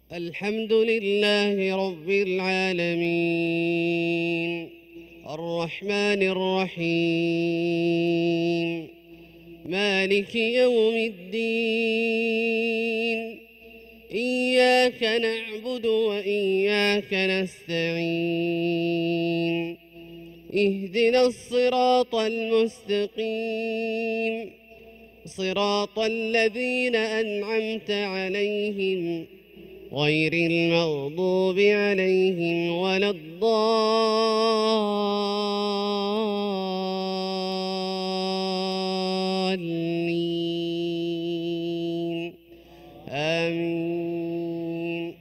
الحمد لله رب العالمين الرحمن الرحيم مالك يوم الدين إياك نعبد وإياك نستعين اهدنا الصراط المستقيم صراط الذين أنعمت عليهم غير المغضوب عليهم ولا الضالين آمين.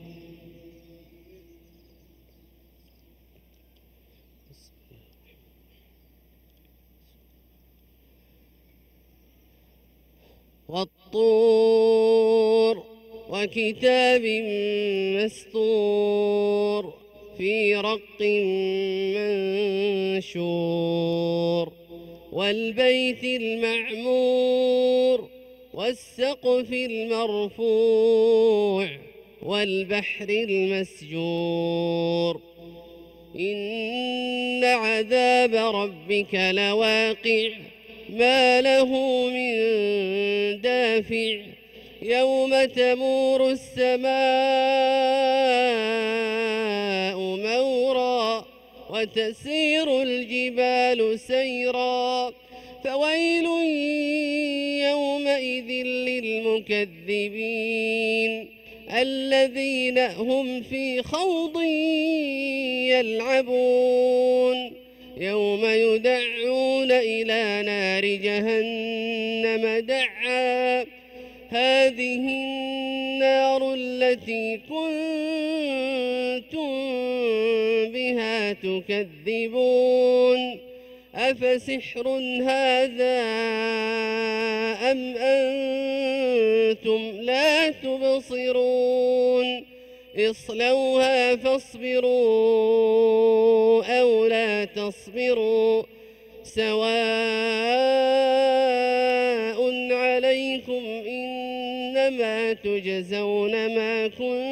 والطور وكتاب مسطور في رق منشور والبيت المعمور والسقف المرفوع والبحر المسجور إن عذاب ربك لواقع ما له من دافع يوم تمور السماء مورا وتسير الجبال سيرا فويل يومئذ للمكذبين الذين هم في خوض يلعبون يوم يدعون إلى نار جهنم دعا هذه النار التي كنتم بها تكذبون أفسحر هذا أم أنتم لا تبصرون اصلوها فاصبروا أو لا تصبروا سواء عليكم إنما تجزون ما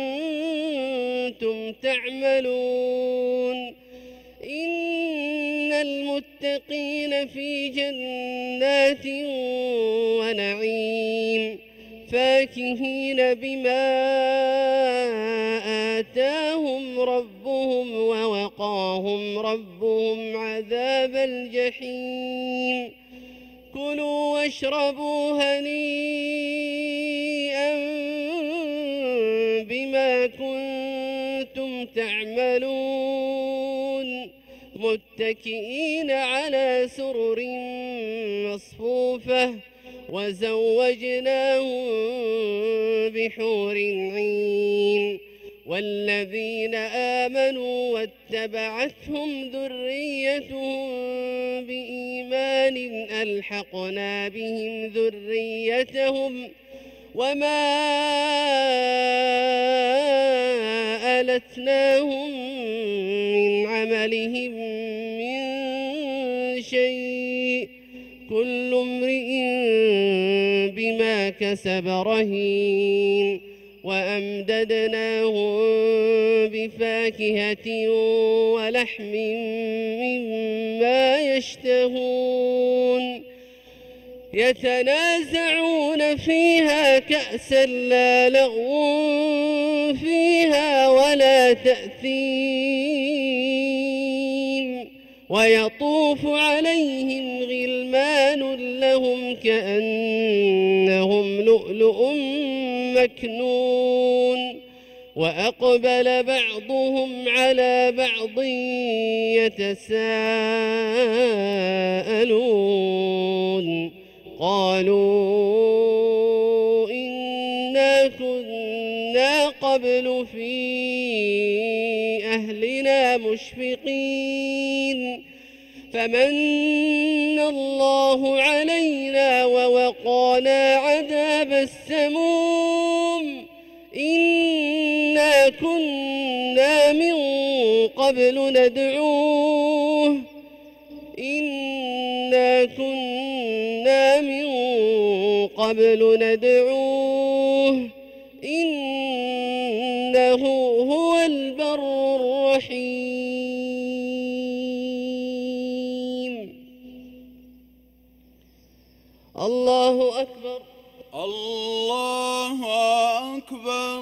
كنتم تعملون إن المتقين في جنات ونعيم فاكهين بما آتاهم ربهم ووقاهم ربهم عذاب الجحيم كلوا واشربوا هنيئا بما كنتم تعملون متكئين على سرر مصفوفة وزوجناهم بحور عين والذين آمنوا واتبعتهم ذريتهم بإيمان ألحقنا بهم ذريتهم وما ألتناهم من عملهم من شيء كل امرئ بما كسب رهين وأمددناهم بفاكهة ولحم مما يشتهون يتنازعون فيها كأسا لا لغو فيها ولا تأثيم ويطوف عليهم غلمان لهم كأنهم لؤلؤ مكنون وأقبل بعضهم على بعض يتساءلون قالوا إنا كنا قبل في أهلنا مشفقين فمن الله علينا ووقانا عذاب السموم إنا كنا من قبل ندعوه إنا كنا من قبل ندعوه إنه هو البر الرحيم. الله أكبر. الله أكبر.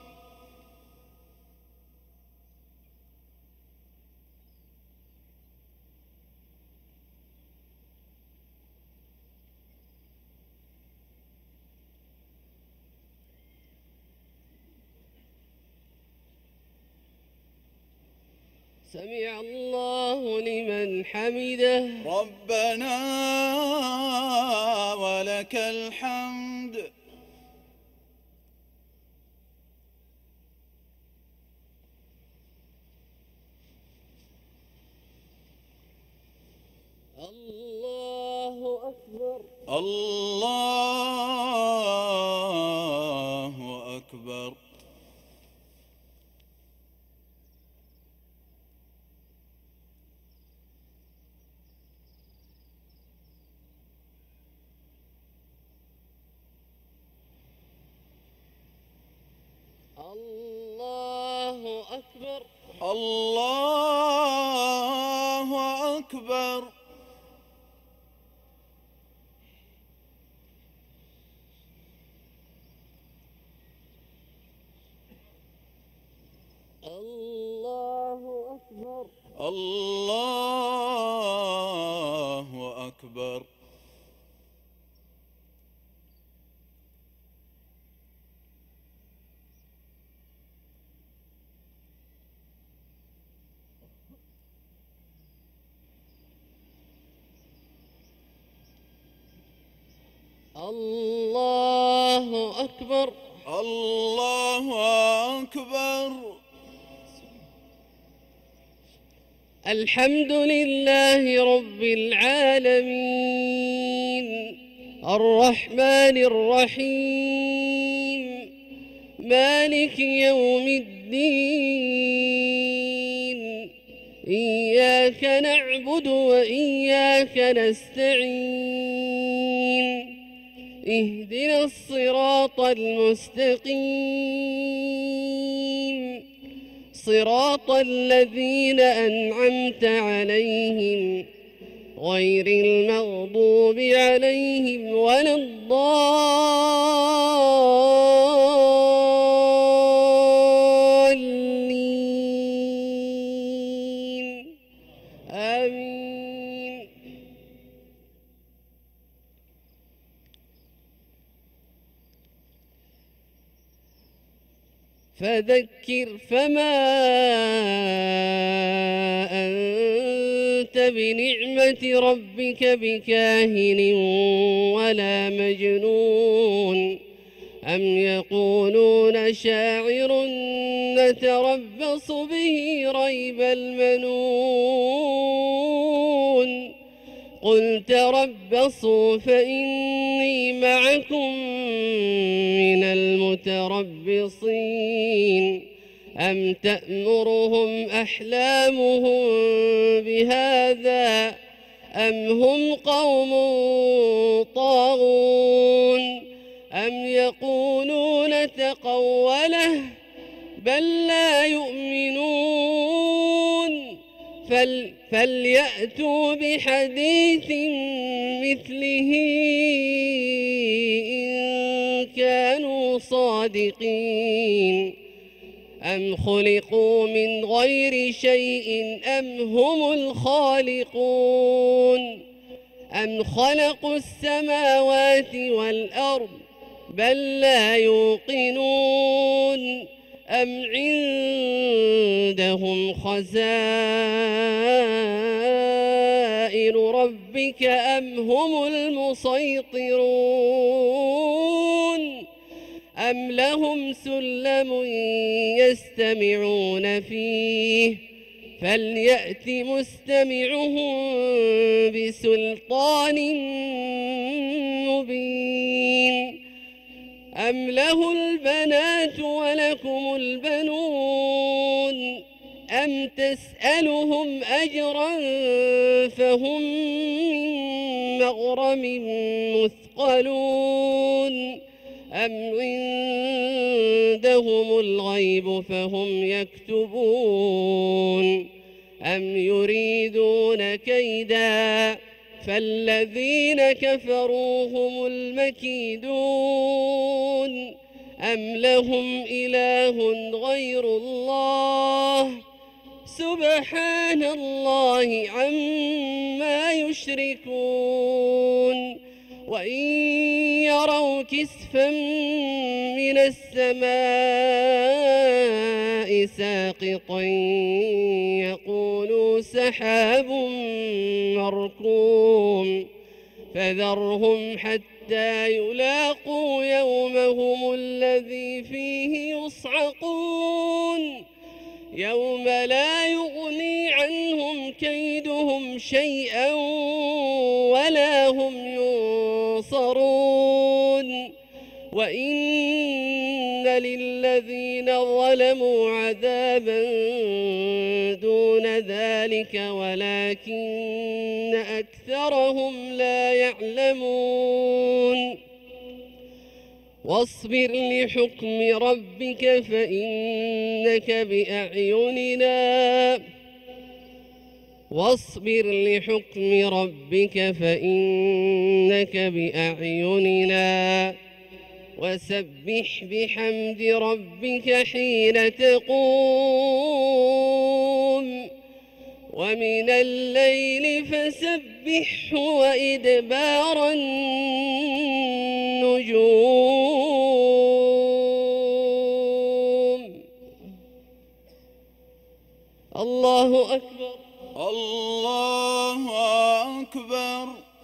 سمع الله لمن حمده. ربنا ولك الحمد. الله أكبر. الله أكبر. الله أكبر. الله أكبر. الله أكبر. الله أكبر. الله أكبر. الله أكبر. الحمد لله رب العالمين الرحمن الرحيم مالك يوم الدين إياك نعبد وإياك نستعين اهدنا الصراط المستقيم صراط الذين أنعمت عليهم غير المغضوب عليهم ولا الضالين آمين. فذكر فما أنت بنعمة ربك بكاهن ولا مجنون أم يقولون شاعر نتربص به ريب المنون قل تربصوا فإني معكم من المتربصين أم تأمرهم أحلامهم بهذا أم هم قوم طاغون أم يقولون تقوله بل لا يؤمنون فليأتوا بحديث مثله إن كانوا صادقين أم خلقوا من غير شيء أم هم الخالقون أم خلقوا السماوات والأرض بل لا يوقنون أم عندهم خزائن ربك أم هم المسيطرون أم لهم سلم يستمعون فيه فليأت مستمعهم بسلطان مبين أم له البنات ولكم البنون أم تسألهم أجرا فهم من مغرم مثقلون أم الغيب فهم يكتبون أم يريدون كيدا فالذين كفروا هم المكيدون أم لهم إله غير الله سبحان الله عما يشركون وإن يروا كسفا من السماء ساقطا يقولوا سحاب مركوم فذرهم حتى يلاقوا يومهم الذي فيه يصعقون يوم لا يغني عنهم كيدهم شيئا ولا هم ينصرون وإن للذين ظلموا عذابا دون ذلك ولكن أكثرهم لا يعلمون واصبر لحكم ربك فإنك بأعيننا وسبح بحمد ربك حين تقوم ومن الليل فسبحه وإدبار النجوم الله أكبر الله أكبر.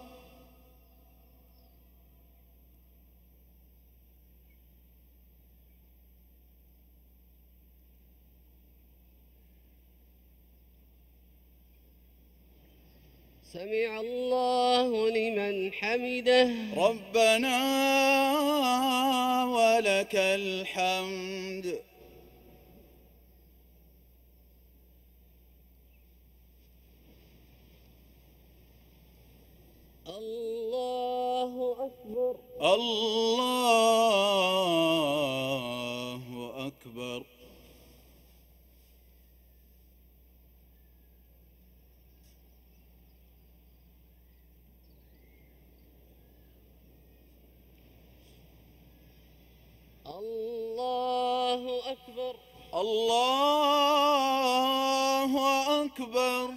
سمع الله لمن حمده ربنا ولك الحمد. الله أكبر الله أكبر. الله أكبر الله أكبر.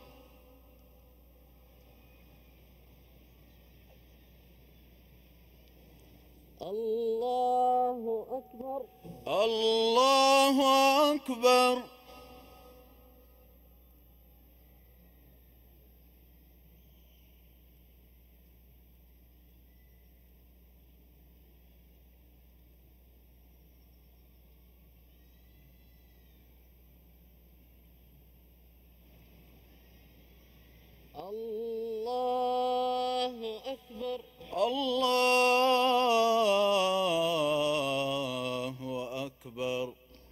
الله أكبر الله أكبر. الله أكبر الله أكبر.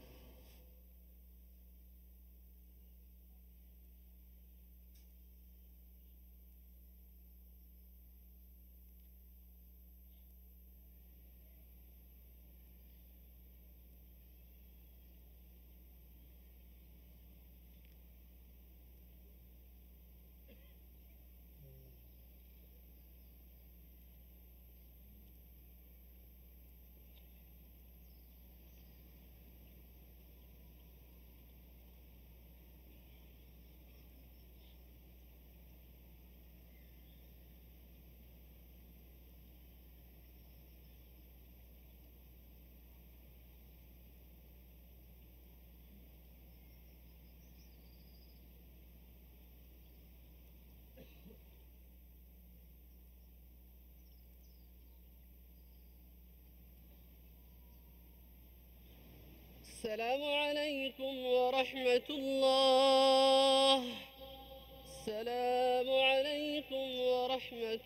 السلام عليكم ورحمة الله. السلام عليكم ورحمة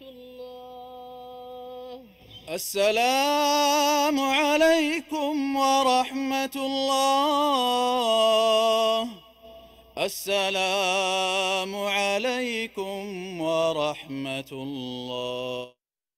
الله. السلام عليكم ورحمة الله. السلام عليكم ورحمة الله.